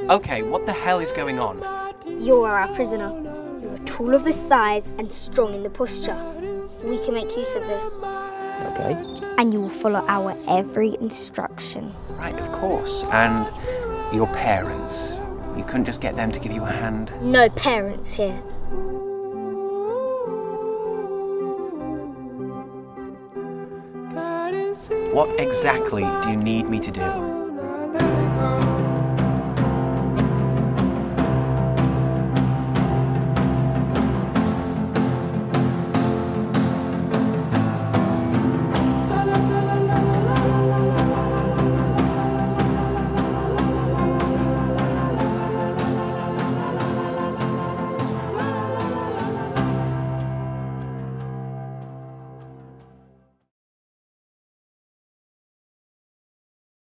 Okay, what the hell is going on? You are our prisoner. You are tall of the size and strong in the posture. We can make use of this. Okay. And you will follow our every instruction. Right, of course. And your parents? You couldn't just get them to give you a hand? No parents here. What exactly do you need me to do?